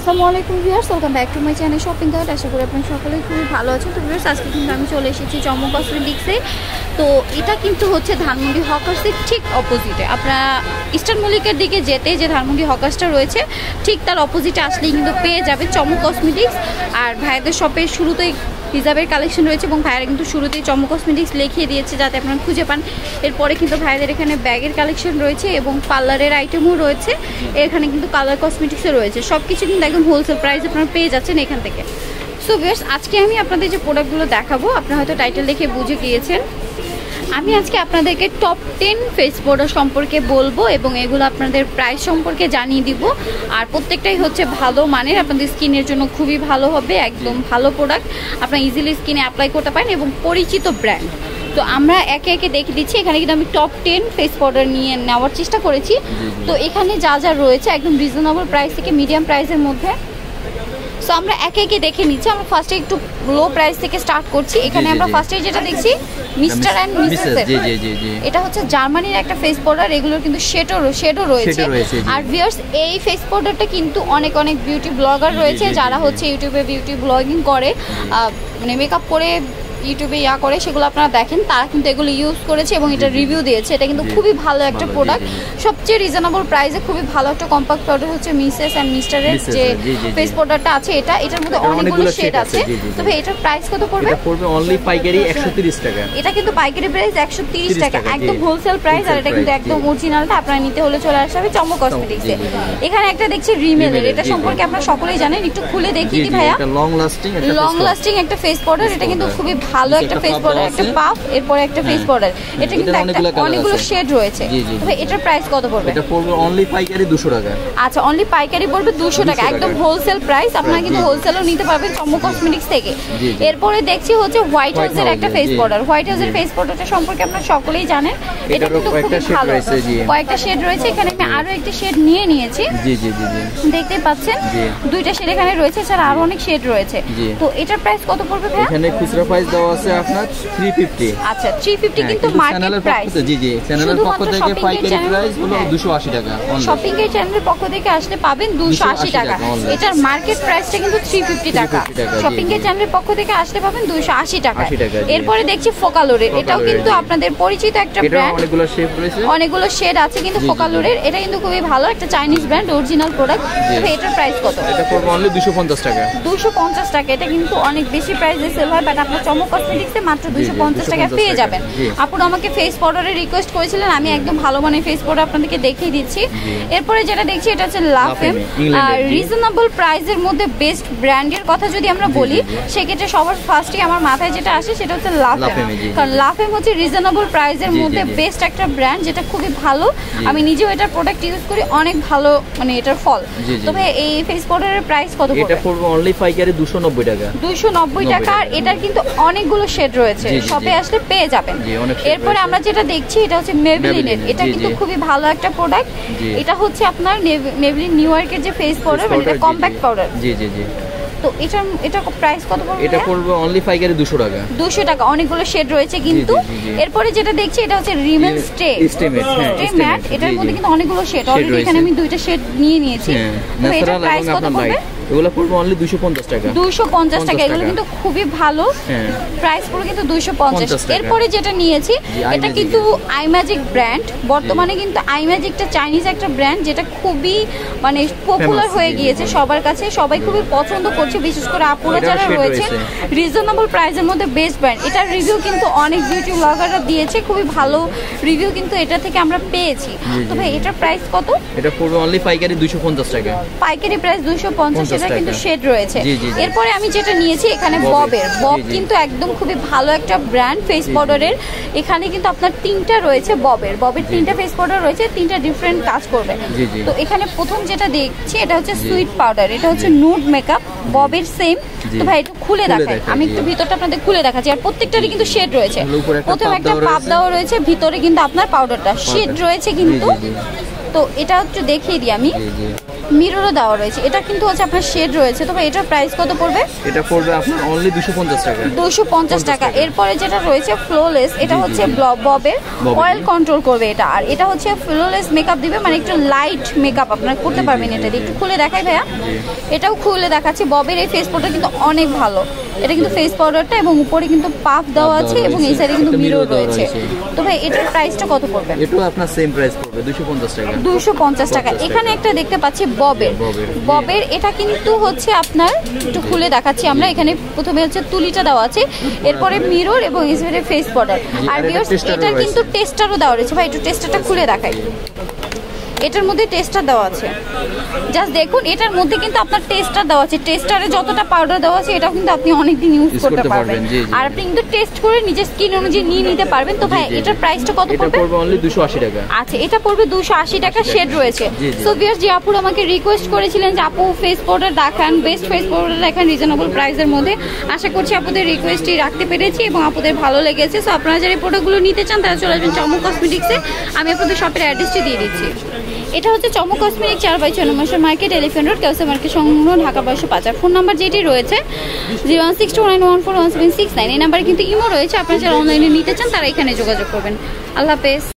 আসসালামু আলাইকুম viewers, welcome back to my channel shopping guide. আশা করি আপনারা সকলেই খুবই ভালো আছেন। তো ভিউয়ার্স, আজকে কিন্তু আমি চলে এসেছি চমক কসমেটিক্সে। তো এটা কিন্তু হচ্ছে ধানমন্ডি হকার্সের ঠিক অপোজিটে। আপনারা ইস্টার্ন মল্লিকের দিকে যেতে যে ধানমন্ডি হকার্সটা রয়েছে ঠিক তার অপোজিটে আসলেই কিন্তু পেয়ে যাবে চমক কসমেটিক্স। আর ভাইয়াদের শপের শুরুতেই হিজাবের কালেকশন রয়েছে এবং ভাইয়ারা কিন্তু শুরুতেই চমক কসমেটিক্স লিখিয়ে দিয়েছে যাতে আপনারা খুঁজে পান। এরপরে কিন্তু ভাইয়াদের এখানে ব্যাগের কালেকশন রয়েছে এবং পার্লারের আইটেমও রয়েছে। এখানে কিন্তু কালার কসমেটিক্সও রয়েছে। সব কিছু কিন্তু একদম হোলসেল প্রাইস আপনারা পেয়ে যাচ্ছেন এখান থেকে। সো ভিউয়ার্স, আজকে আমি আপনাদের যে প্রোডাক্টগুলো দেখাবো আপনারা হয়তো টাইটেল দেখে বুঝে গিয়েছেন। আমি আজকে আপনাদেরকে টপ 10 ফেস পাউডার সম্পর্কে বলবো এবং এগুলো আপনাদের প্রাইস সম্পর্কে জানিয়ে দিব। আর প্রত্যেকটাই হচ্ছে ভালো মানের, আপনাদের স্কিনের জন্য খুবই ভালো হবে, একদম ভালো প্রোডাক্ট, আপনারা ইজিলি স্কিনে অ্যাপ্লাই করতে পারেন এবং পরিচিত ব্র্যান্ড। তো আমরা একে একে দেখে দিচ্ছি। এখানে কিন্তু আমি টপ 10 ফেস পাউডার নিয়ে নেওয়ার চেষ্টা করেছি। তো এখানে যা যা রয়েছে একদম রিজনেবল প্রাইস থেকে মিডিয়াম প্রাইসের মধ্যে। সো আমরা একে একে দেখে নিচ্ছি। আমরা ফার্স্টে একটু লো প্রাইস থেকে স্টার্ট করছি। এখানে আমরা ফার্স্টে যেটা দেখছি মিস্টার অ্যান্ড মিসেস, এটা হচ্ছে জার্মানির একটা ফেস পাউডার। এগুলোর কিন্তু শেডও রয়েছে। আর ভিউয়ার্স, এই ফেস পাউডারটা কিন্তু অনেক বিউটি ব্লগার রয়েছে যারা হচ্ছে ইউটিউবে বিউটি ব্লগিং করে, মানে মেকআপ করে ইউটিউবে করে, সেগুলো আপনারা দেখেন, তারা কিন্তু এগুলো ইউজ করেছে এবং এটা রিভিউ দিয়েছে। এটা কিন্তু খুবই ভালো একটা প্রোডাক্ট, সবচেয়ে রিজনেবল প্রাইসে খুবই ভালো একটা কম্প্যাক্ট পাউডার হচ্ছে মিসেস অ্যান্ড মিস্টারের যে ফেস পাউডারটা আছে। এটার মধ্যে অনেকগুলো শেড আছে। তবে এটার প্রাইস কত পড়বে? এটা পড়বে অনলি পাইকারি 130 টাকা। এটা কিন্তু পাইকারি প্রাইস 130 টাকা, একদম হোলসেল প্রাইস। আর এটা কিন্তু একদম অরিজিনালটা, আপনারা নিতে হলে চলে আসতে হবে চমক কসমেটিক্সে। এখানে একটা দেখছি রিমেলের, এটা সম্পর্কে আপনারা সকলেই জানেন, একটু খুলে দেখিয়ে দিই ভাইয়া। এটা লং লাস্টিং একটা ফেস পাউডার। এটা কিন্তু খুবই ভালো একটা ফেস পাউডার, একটা পাফ, এরপরে একটা ফেস পাউডার। এটা কিন্তু অনেকগুলো শেড রয়েছে। তবে এটার প্রাইস কত পড়বে? এটা পড়বে অনলি পাইকারি 200 টাকা। আচ্ছা, অনলি পাইকারি পড়বে 200 টাকা, একদম হোলসেল প্রাইস। আপনারা কিন্তু হোলসেলও নিতে পারবেন চমক কসমেটিক্স থেকে। এরপরে দেখছি হচ্ছে হোয়াইট হাউসের একটা ফেস পাউডার। হোয়াইট হাউসের ফেস পাউডারটা সম্পর্কে আপনারা সকলেই জানেন। এটা কিন্তু খুব ভালো, কয়েকটা শেড রয়েছে। এখানে আমি আরো একটা শেড নিয়ে নিয়েছি, দেখতে পাচ্ছেন দুইটা শেড এখানে রয়েছে, এছাড়া আরো অনেক শেড রয়েছে। তো এটার প্রাইস কত পড়বে ভাই? এখানে খুচরা প্রাইস দেওয়া আছে আপনার 350। আচ্ছা, 350 কিন্তু মার্কেট প্রাইস। চ্যানেলের পক্ষ থেকে পাইকারি প্রাইস হলো 280 টাকা। শপিং এর চ্যানেলের পক্ষ থেকে আসলে পাবেন 280 টাকা। এটার মার্কেট প্রাইসটা কিন্তু 350 টাকা। শপিং এর চ্যানেলের পক্ষ থেকে আসলে পাবেন 280 টাকা। এরপরে দেখছি ফোকালোরের, এটাও কিন্তু আপনাদের পরিচিত একটা ব্র্যান্ড, অনেকগুলো শেড আছে কিন্তু ফোকালোরের। এটা কিন্তু খুবই ভালো একটা চাইনিজ ব্র্যান্ড, অরিজিনাল প্রোডাক্ট। তবে এটার প্রাইস কত? এটা পড়বে অনলি 250 টাকা। 250 টাকা। এটা কিন্তু অনেক বেশি প্রাইসে সেল হয়, বাট আপনার চমক কসমেটিক্সে মাত্র 250 টাকায় পেয়ে যাবেন। আপুরা আমাকে ফেস পাউডারের রিকোয়েস্ট করেছিলেন, আমি একদম ভালো মানের ফেস পাউডার আপনাদেরকে দেখিয়ে দিচ্ছি। এরপরে যেটা দেখছি এটা হচ্ছে লাফেম। আর রিজনেবল প্রাইসের মধ্যে বেস্ট ব্র্যান্ডের কথা যদি আমরা বলি, সেক্ষেত্রে সবার ফার্স্টে আমার মাথায় যেটা আসে সেটা হচ্ছে লাফেম। কারণ লাফেম হচ্ছে রিজনেবল প্রাইসের মধ্যে বেস্ট একটা ব্র্যান্ড, যেটা খুবই ভালো। আমি নিজেও এটার প্রোডাক্ট ইউজ করি, অনেক ভালো মানে এটার ফল। তবে এই ফেস পাউডারের প্রাইস কত পড়বে? এটা পড়বে অনলি পাইকারি 290 টাকা। 290 টাকা। আর এটার কিন্তু অনেগুলো শেড রয়েছে, শপে আসলে পেয়ে যাবেন। এরপরে আমরা যেটা দেখছি এটা হচ্ছে মেবলিনের। এটা কিন্তু খুবই ভালো একটা প্রোডাক্ট। এটা হচ্ছে আপনার মেবলিন নিউ ইয়র্কের যে ফেস পাউডার, মানে এটা কম্প্যাক্ট পাউডার। তো এটা প্রাইস কত পড়বে? এটা পড়বে অনলি পাইকারি 200 টাকা। 200 টাকা। অনেকগুলো শেড রয়েছে কিন্তু। এরপরে যেটা দেখছি এটা হচ্ছে রিমেল স্টে ম্যাট। এটার মধ্যে কিন্তু অনেকগুলো শেড, অলরেডি এখানে আমি দুইটা শেড নিয়ে নিয়েছি। তো এটার প্রাইস কত পড়বে? এগুলো পড়বে অনলি 250 টাকা। 250 টাকা। এগুলো কিন্তু খুবই ভালো, প্রাইস পড়বে কিন্তু 250। এরপরে যেটা নিয়েছি এটা কিন্তু আই ম্যাজিক ব্র্যান্ড। বর্তমানে কিন্তু আই ম্যাজিকটা চাইনিজ একটা ব্র্যান্ড, যেটা খুবই মানে পপুলার হয়ে গিয়েছে সবার কাছে, সবাই খুবই পছন্দ করছে, বিশেষ করে আপুরা যারা রয়েছে। রিজনেবল প্রাইসের মধ্যে বেস্ট ব্র্যান্ড। এটার রিভিউ কিন্তু অনেক বিউটি ব্লগাররা দিয়েছে, খুবই ভালো রিভিউ কিন্তু এটা থেকে আমরা পেয়েছি। তবে এটার প্রাইস কত? এটা পড়বে অনলি পাইকারি 250 টাকা। পাইকারি প্রাইস 250। এটা কিন্তু শেড রয়েছে। এরপরে আমি যেটা নিয়েছি এখানে বব কিন্তু একদম খুবই ভালো একটা ব্র্যান্ড ফেস পাউডারের। এখানে কিন্তু আপনার তিনটা রয়েছে ববের 3টা ফেস পাউডার রয়েছে, 3টা ডিফারেন্ট কাজ করবে। তো এখানে প্রথম যেটা দেখছি এটা হচ্ছে সুইট পাউডার। এটা হচ্ছে নুড মেকআপ, ববের সেম। তো ভাই একটু খুলে দেখাই, আমি একটু ভিতরটা আপনাদের খুলে দেখাচ্ছি। আর প্রত্যেকটারই কিন্তু শেড রয়েছে। প্রথমে একটা পাপ দেওয়া রয়েছে, ভিতরে কিন্তু আপনার পাউডারটা শেড রয়েছে কিন্তু। তো এটা একটু দেখিয়ে দিই আমি। মিররও দেওয়া রয়েছে। এটা কিন্তু হচ্ছে আপনার শেড রয়েছে। তো ভাই এটার প্রাইস কত পড়বে? এটা পড়বে আপনার অনলি 250 টাকা। 250 টাকা। এরপরে যেটা রয়েছে ফ্লোলেস, এটা হচ্ছে ববের অয়েল কন্ট্রোল করবে এটা। আর এটা হচ্ছে ফ্লোলেস মেকআপ দিবে, মানে একটু লাইট মেকআপ আপনারা করতে পারবেন। এটা দিয়ে একটু খুলে দেখাই ভাইয়া, এটাও খুলে দেখাচ্ছি। ববের এই ফেস পাউডার কিন্তু অনেক ভালো। এটা কিন্তু ফেস পাউডারটা এবং উপরে কিন্তু পাফ দেওয়া আছে এবং এই সাইডে কিন্তু মিরর রয়েছে। তো ভাই এটার প্রাইসটা কত পড়বে? এটাও আপনার সেম প্রাইস পড়বে 250 টাকা। 250 টাকা। এখানে একটা দেখতে পাচ্ছি ববের এটা কিন্তু হচ্ছে আপনার একটু খুলে দেখাচ্ছি আমরা। এখানে প্রথমে হচ্ছে তুলিটা দেওয়া আছে, এরপরে মিরর এবং এই সাইডে ফেস পাউডার। আর ভিউয়ার্স এটার কিন্তু টেস্টারও দেওয়া রয়েছে। ভাই একটু টেস্টারটা খুলে দেখাই। এটার মধ্যে টেস্টার দেওয়া আছে, জাস্ট দেখুন এটার মধ্যে কিন্তু আপনার টেস্টার দেওয়া আছে। টেস্টারে যতটা পাউডার দেওয়া আছে এটাও কিন্তু আপনি অনেকদিন ইউজ করতে পারবেন। আর আপনি কিন্তু টেস্ট করে নিজের স্কিন অনুযায়ী নিয়ে নিতে পারবেন। তো ভাই এটার প্রাইসটা কত পড়বে? এটা পড়বে অনলি 280 টাকা। আচ্ছা, এটা পড়বে 280 টাকা। শেড রয়েছে। সো ভিউয়ার্স, যে আপুরা আমাকে রিকোয়েস্ট করেছিলেন যে আপু ফেস পাউডার দেখান, বেস্ট ফেস পাউডার দেখান রিজনেবল প্রাইসের মধ্যে, আশা করছি আপুদের রিকোয়েস্টই রাখতে পেরেছি এবং আপুদের ভালো লেগেছে। সো আপনারা যারা এই প্রোডাক্টগুলো নিতে চান তারা চলে আসবেন চমক কসমেটিক্সে। আমি আপনাদের শপের অ্যাড্রেসটি দিয়ে দিচ্ছি। এটা হচ্ছে চমক কসমেটিক 4/6 নম্বর মার্কেট, এলিফ্যান্ট রোড, কেউসা মার্কেট সংলগ্ন, ঢাকা 1205। আর ফোন নাম্বার যেটি রয়েছে 01629141769, এই নাম্বারে কিন্তু ইমো রয়েছে। আপনারা যারা অনলাইনে নিতে চান তারা এখানে যোগাযোগ করবেন। আল্লাহ হাফেজ।